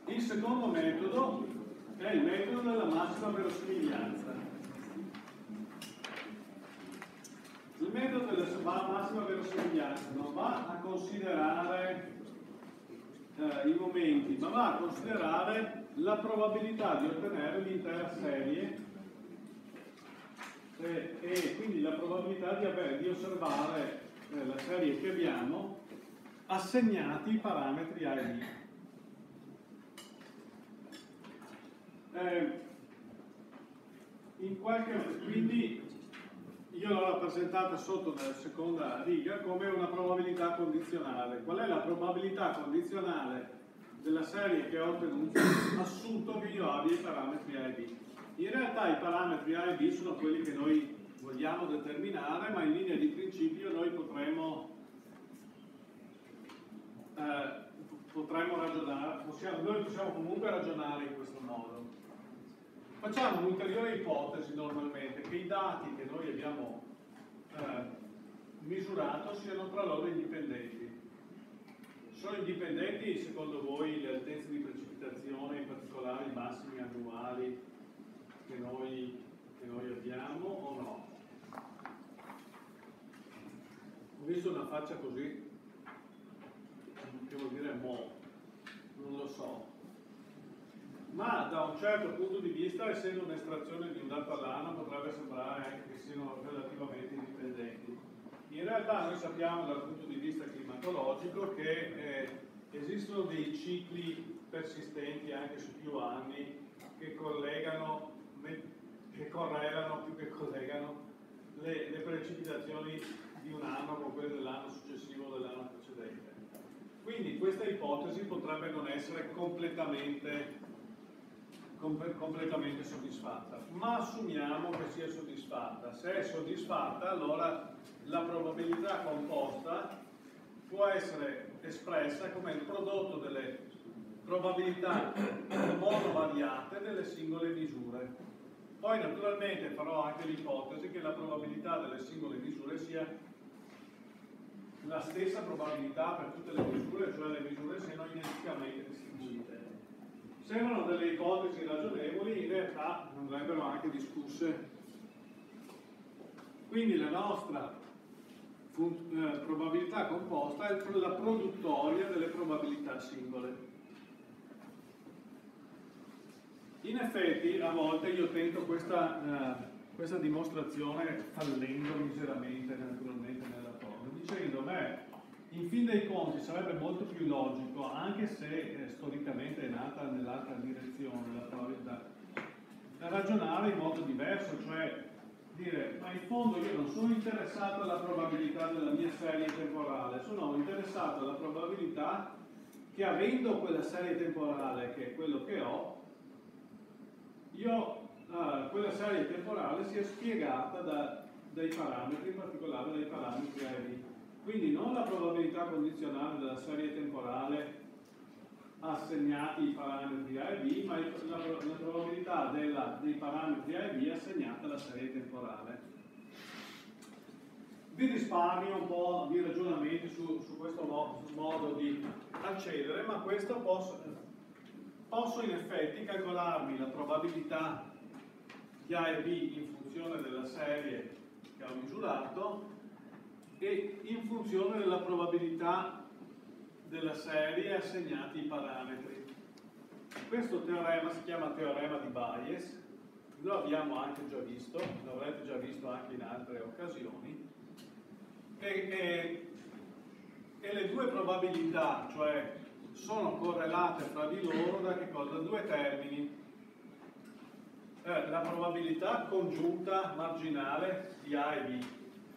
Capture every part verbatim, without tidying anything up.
Il secondo metodo è il metodo della massima verosimiglianza. Il metodo della massima verosimiglianza non va a considerare eh, i momenti, ma va a considerare la probabilità di ottenere l'intera serie e, e quindi la probabilità di, avere, di osservare eh, la serie che abbiamo assegnati i parametri A e B. Eh, in qualche, quindi io l'ho rappresentata sotto nella seconda riga come una probabilità condizionale. Qual è la probabilità condizionale della serie che ho ottenuto assunto che io abbia i parametri A e B? In realtà i parametri A e B sono quelli che noi vogliamo determinare, ma in linea di principio noi potremmo, eh, potremmo ragionare, possiamo, noi possiamo comunque ragionare in questo modo. Facciamo un'ulteriore ipotesi normalmente, che i dati che noi abbiamo eh, misurato siano tra loro indipendenti. Sono indipendenti secondo voi le altezze di precipitazione, in particolare i massimi annuali che noi, che noi abbiamo o no? Ho visto una faccia così, che vuol dire mo, non lo so. Ma da un certo punto di vista, essendo un'estrazione di un dato all'anno, potrebbe sembrare anche che siano relativamente indipendenti. In realtà noi sappiamo dal punto di vista climatologico che eh, esistono dei cicli persistenti anche su più anni che collegano, che correlano più che collegano le, le precipitazioni di un anno con quelle dell'anno successivo o dell'anno precedente. Quindi questa ipotesi potrebbe non essere completamente completamente soddisfatta, ma assumiamo che sia soddisfatta. Se è soddisfatta, allora la probabilità composta può essere espressa come il prodotto delle probabilità monovariate delle singole misure. Poi naturalmente farò anche l'ipotesi che la probabilità delle singole misure sia la stessa probabilità per tutte le misure, cioè le misure siano identicamente distribuite. Sembrano delle ipotesi ragionevoli, in realtà andrebbero anche discusse. Quindi la nostra eh, probabilità composta è la produttoria delle probabilità singole. In effetti, a volte io tento questa, eh, questa dimostrazione fallendo miseramente, naturalmente, nella prova, dicendo, beh, in fin dei conti sarebbe molto più logico, anche se eh, storicamente è nata nell'altra direzione la probabilità, ragionare in modo diverso, cioè dire, ma in fondo io non sono interessato alla probabilità della mia serie temporale, sono interessato alla probabilità che avendo quella serie temporale, che è quello che ho, io, eh, quella serie temporale sia spiegata da, dai parametri, in particolare dai parametri A e B. Quindi non la probabilità condizionale della serie temporale assegnati i parametri A e B, ma la, la probabilità della, dei parametri A e B assegnata alla serie temporale. Vi risparmio un po' di ragionamenti su, su questo mo, modo di accedere, ma questo posso, posso in effetti calcolarmi la probabilità di A e B in funzione della serie che ho misurato e in funzione della probabilità della serie assegnati i parametri. Questo teorema si chiama teorema di Bayes, lo abbiamo anche già visto, lo avrete già visto anche in altre occasioni, e, e, e le due probabilità, cioè, sono correlate fra di loro da che cosa? Da due termini. Eh, la probabilità congiunta marginale di A e B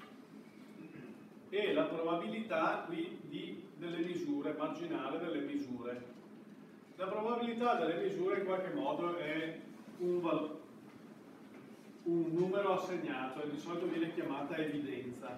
e la probabilità qui di, delle misure, marginale delle misure. La probabilità delle misure in qualche modo è un, un numero assegnato e di solito viene chiamata evidenza.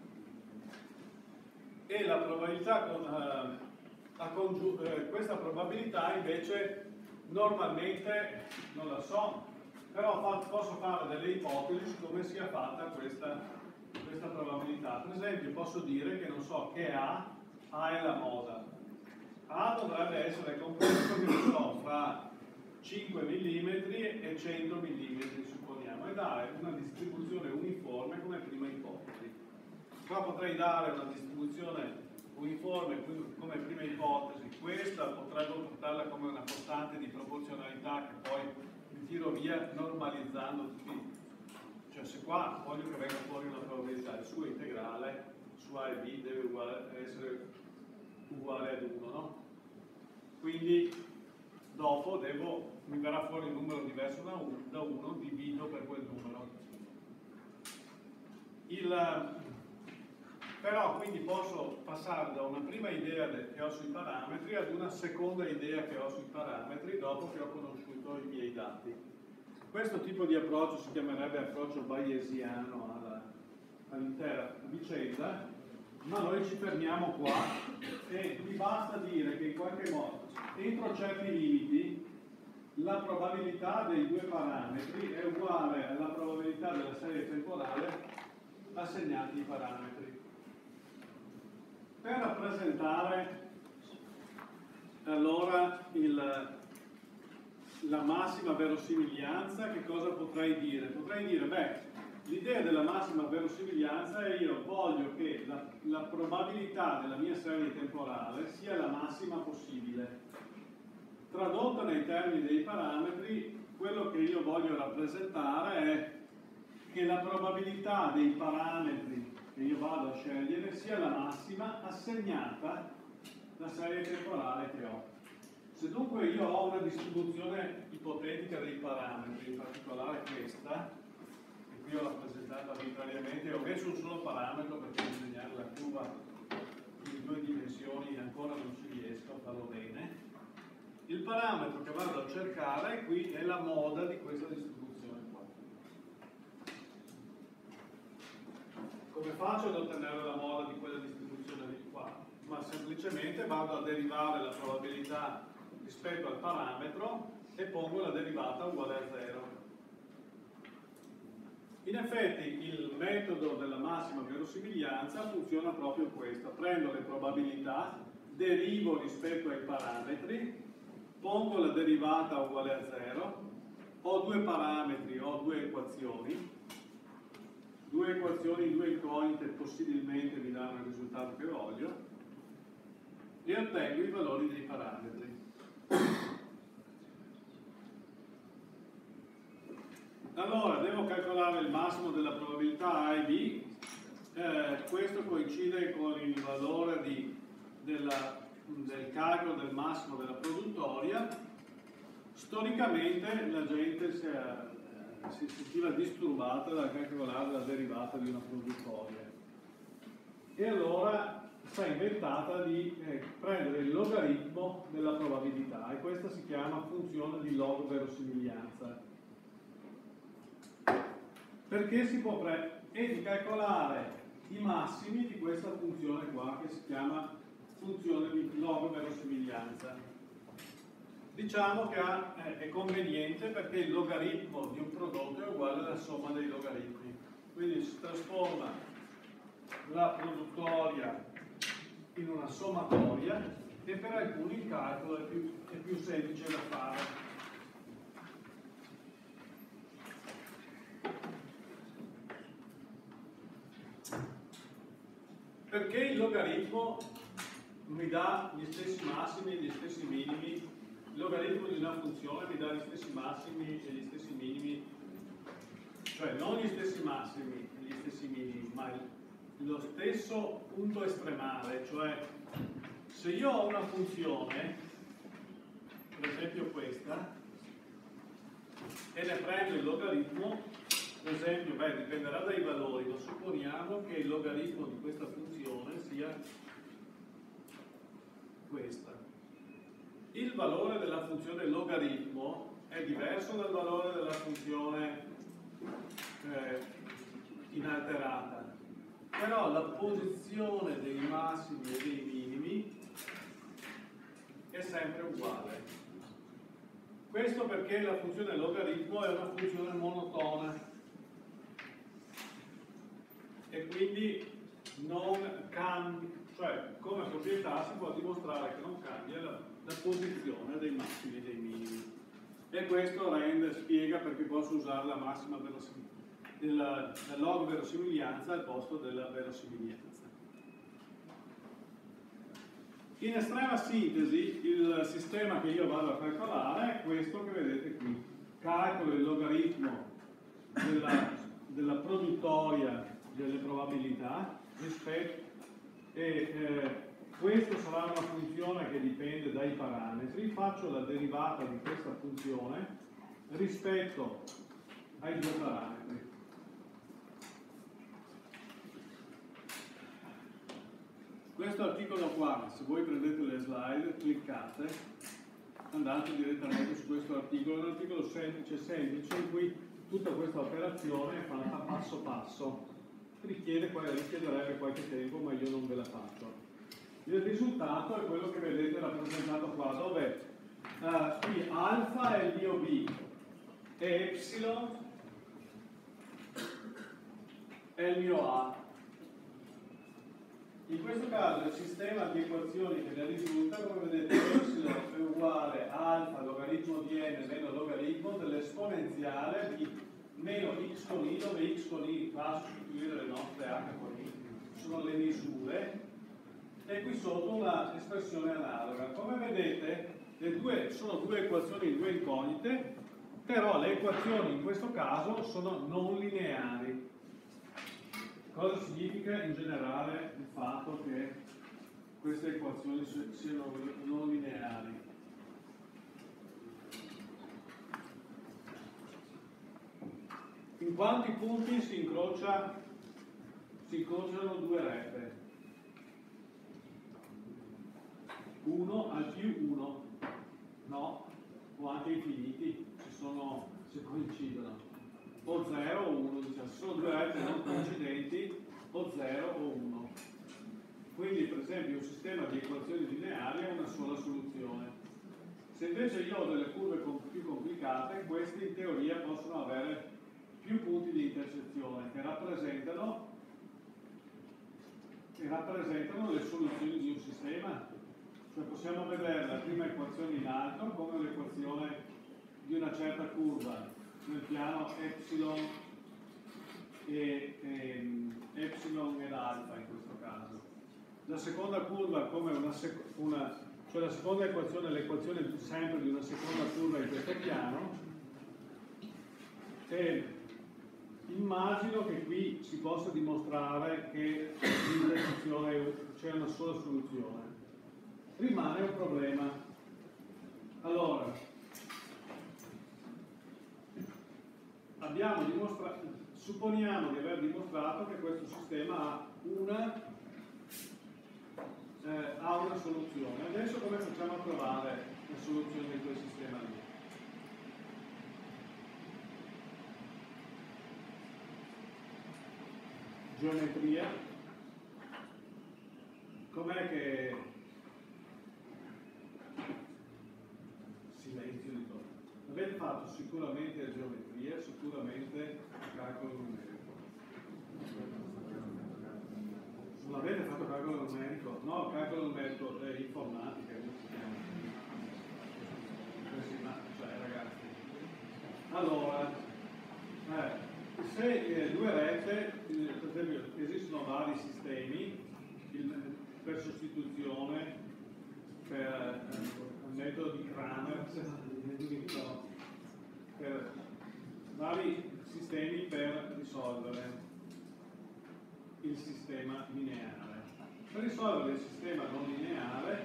E la probabilità, eh, a congiu- eh, questa probabilità invece normalmente non la so, però fa- posso fare delle ipotesi su come sia fatta questa questa probabilità. Per esempio posso dire che non so che A, A è la moda. A dovrebbe essere compreso, che non so, fra cinque millimetri e cento millimetri, supponiamo, e dare una distribuzione uniforme come prima ipotesi. Qua potrei dare una distribuzione uniforme come prima ipotesi, questa potrebbe portarla come una costante di proporzionalità che poi mi tiro via normalizzando tutti. Cioè se qua voglio che venga fuori una probabilità, il suo integrale su A e B deve uguale, essere uguale ad uno, no? Quindi dopo devo, mi verrà fuori un numero diverso da uno, divido per quel numero. Il, però quindi posso passare da una prima idea che ho sui parametri ad una seconda idea che ho sui parametri dopo che ho conosciuto i miei dati. Questo tipo di approccio si chiamerebbe approccio bayesiano all'intera vicenda, ma noi ci fermiamo qua e mi basta dire che in qualche modo, entro certi limiti, la probabilità dei due parametri è uguale alla probabilità della serie temporale assegnati i parametri. Per rappresentare allora il, la massima verosimiglianza, che cosa potrei dire? Potrei dire, beh, l'idea della massima verosimiglianza è io voglio che la, la probabilità della mia serie temporale sia la massima possibile. Tradotta nei termini dei parametri, quello che io voglio rappresentare è che la probabilità dei parametri che io vado a scegliere sia la massima assegnata la serie temporale che ho. Se dunque io ho una distribuzione ipotetica dei parametri, in particolare questa, che qui ho rappresentato arbitrariamente, ho messo un solo parametro perché disegnare la curva in due dimensioni ancora non ci riesco a farlo bene. Il parametro che vado a cercare qui è la moda di questa distribuzione qua. Come faccio ad ottenere la moda di quella distribuzione di qua? Ma semplicemente vado a derivare la probabilità rispetto al parametro e pongo la derivata uguale a zero. In effetti il metodo della massima verosimiglianza funziona proprio questo: prendo le probabilità, derivo rispetto ai parametri, pongo la derivata uguale a zero, ho due parametri, ho due equazioni, due equazioni, due incognite possibilmente mi danno il risultato che voglio e ottengo i valori dei parametri. Allora, devo calcolare il massimo della probabilità A e B, eh, questo coincide con il valore di, della, del calcolo del massimo della produttoria. Storicamente la gente si, è, si sentiva disturbata dal calcolare la derivata di una produttoria e allora si è inventata di eh, prendere il logaritmo della probabilità e questa si chiama funzione di log verosimiglianza. Perché si può prendere e di calcolare i massimi di questa funzione qua che si chiama funzione di log verosimiglianza. Diciamo che ha, eh, è conveniente perché il logaritmo di un prodotto è uguale alla somma dei logaritmi, quindi si trasforma la produttoria in una sommatoria e per alcuni il calcolo è più, è più semplice da fare. Perché il logaritmo mi dà gli stessi massimi e gli stessi minimi, il logaritmo di una funzione mi dà gli stessi massimi e gli stessi minimi, cioè non gli stessi massimi e gli stessi minimi, ma lo stesso punto estremale, cioè se io ho una funzione, per esempio questa, e ne prendo il logaritmo, per esempio, beh, dipenderà dai valori, ma supponiamo che il logaritmo di questa funzione sia questa. Il valore della funzione logaritmo è diverso dal valore della funzione eh, inalterata, però la posizione dei massimi e dei minimi è sempre uguale. Questo perché la funzione logaritmo è una funzione monotona e quindi non cambia, cioè come proprietà si può dimostrare che non cambia la, la posizione dei massimi e dei minimi. e questo rende, spiega perché posso usare la massima della, della log verosimiglianza al posto della verosimiglianza. In estrema sintesi, il sistema che io vado a calcolare è questo che vedete qui. Calcolo il logaritmo della, della produttoria delle probabilità rispetto, e eh, questo sarà una funzione che dipende dai parametri. Faccio la derivata di questa funzione rispetto ai due parametri. Questo articolo qua, se voi prendete le slide, cliccate, andate direttamente su questo articolo. È un articolo semplice, semplice, in cui tutta questa operazione è fatta passo passo. Richiede, richiederebbe qualche tempo, ma io non ve la faccio. Il risultato è quello che vedete rappresentato qua, dove uh, qui alfa è il mio B e epsilon è il mio A. In questo caso il sistema di equazioni che ne risulta, come vedete, epsilon è uguale a alfa logaritmo di n meno logaritmo dell'esponenziale di meno x con i, dove x con i va a sostituire le nostre h con i, sono le misure, e qui sotto una espressione analoga. Come vedete, le due, sono due equazioni, due incognite, però le equazioni in questo caso sono non lineari. Cosa significa in generale il fatto che queste equazioni siano non lineari? In quanti punti si incrocia, si incrociano due rette? uno al più uno, no? O anche infiniti, ci sono, se coincidono. O zero o uno, diciamo, se sono due rette non coincidenti, o zero o uno. Quindi, per esempio, un sistema di equazioni lineari ha una sola soluzione. Se invece io ho delle curve più complicate, queste in teoria possono avere più punti di intersezione che rappresentano, che rappresentano le soluzioni di un sistema. Cioè possiamo vedere la prima equazione in alto come un'equazione di una certa curva nel piano epsilon e, e epsilon ed alfa in questo caso. La seconda curva come una, una cioè la seconda equazione è l'equazione sempre di una seconda curva in questo piano, e immagino che qui si possa dimostrare che l'intersezione c'è una sola soluzione. Rimane un problema. Allora, abbiamo dimostrato, supponiamo di aver dimostrato che questo sistema ha una, eh, ha una soluzione. Adesso come facciamo a trovare la soluzione di quel sistema lì? Geometria. Com'è che... silenzio di tutto. Avete fatto sicuramente geometria, sicuramente calcolo numerico. Non avete fatto calcolo numerico? No, calcolo numerico è informatica, come si chiama? Così, ma, cioè ragazzi. Allora, eh, se eh, due rette, eh, per esempio, esistono vari sistemi il, per sostituzione, per eh, il metodo di Cramer, per vari sistemi per risolvere il sistema lineare. Per risolvere il sistema non lineare,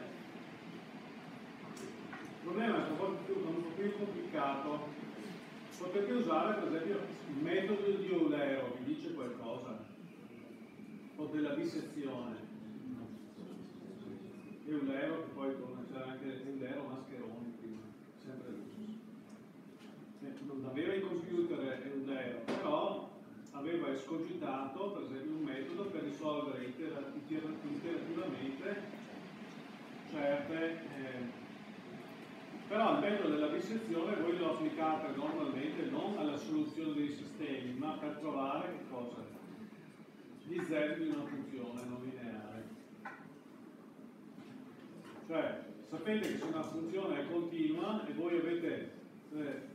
il problema è un po' più, un po' più complicato. Potete usare per esempio il metodo di Eulero, vi dice qualcosa? O della dissezione. Eulero, che poi c'era anche Eulero Mascheroni prima, sempre lui. Non aveva in computer Eulero, però aveva escogitato per esempio un metodo per risolvere iter iter iterativamente certe... Eh, però il metodo della dissezione voi lo applicate normalmente non alla soluzione dei sistemi, ma per trovare che cosa? Gli zeri di una funzione non lineare. Cioè, sapete che se una funzione è continua e voi avete eh,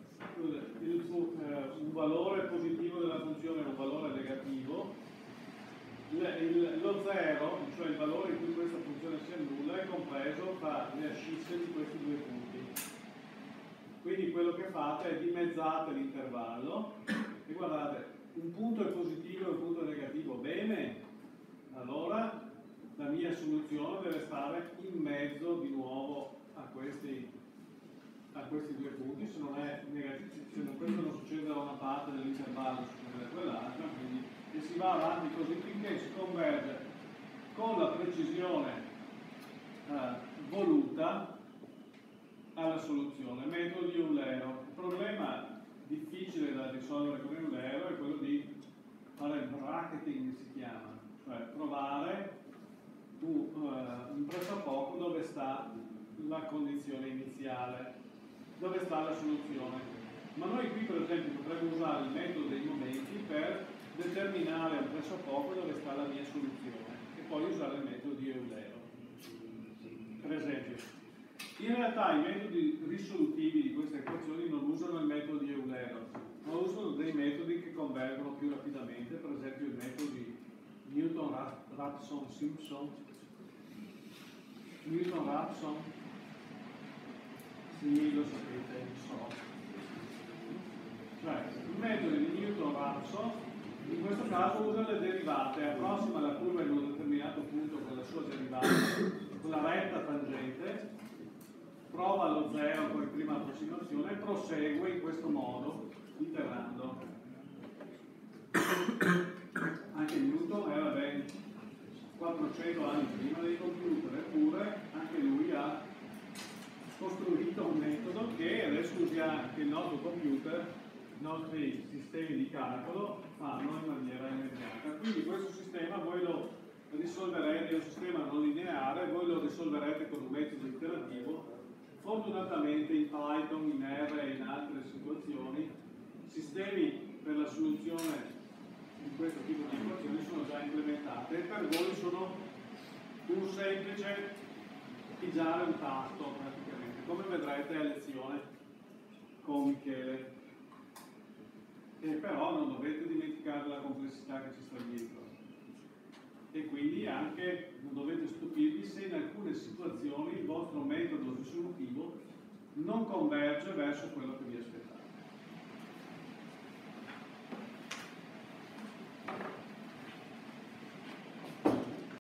lo zero, cioè il valore in cui questa funzione sia nulla, è compreso tra le ascisse di questi due punti. Quindi quello che fate è dimezzate l'intervallo e guardate, un punto è positivo e un punto è negativo, bene, allora la mia soluzione deve stare in mezzo di nuovo a questi, a questi due punti, se non è negativo, se non, questo non succede da una parte dell'intervallo, succede da quell'altra, quindi e si va avanti così finché si converge con la precisione eh, voluta alla soluzione. Metodo di Eulero. Il problema difficile da risolvere con Eulero è quello di fare il bracketing, si chiama, cioè trovare tu, uh, in pressappoco dove sta la condizione iniziale, dove sta la soluzione. Ma noi qui per esempio potremmo usare il metodo dei momenti per determinare un pressappoco dove sta la mia soluzione e poi usare il metodo di Eulero. Per esempio, in realtà i metodi risolutivi di queste equazioni non usano il metodo di Eulero, ma usano dei metodi che convergono più rapidamente, per esempio il metodo di Newton-Raphson-Simpson. Newton-Raphson, sì, lo sapete, so. Cioè, il metodo di Newton-Raphson in questo caso usa le derivate, approssima la curva in un determinato punto con la sua derivata, con la retta tangente, prova lo zero come prima approssimazione e prosegue in questo modo, iterando. Anche Newton era ben quattrocento anni prima dei computer, eppure anche lui ha costruito un metodo che adesso usiamo, che il nostro computer, i nostri sistemi di calcolo fanno in maniera immediata. Quindi questo sistema voi lo risolverete, è un sistema non lineare, voi lo risolverete con un metodo iterativo. Fortunatamente in Python, in R e in altre situazioni, sistemi per la soluzione di questo tipo di equazioni sono già implementate e per voi sono un semplice pigiare un tasto praticamente, come vedrete a lezione con Michele. E però non dovete dimenticare la complessità che ci sta dietro. E quindi anche non dovete stupirvi se in alcune situazioni il vostro metodo risolutivo non converge verso quello che vi aspettate.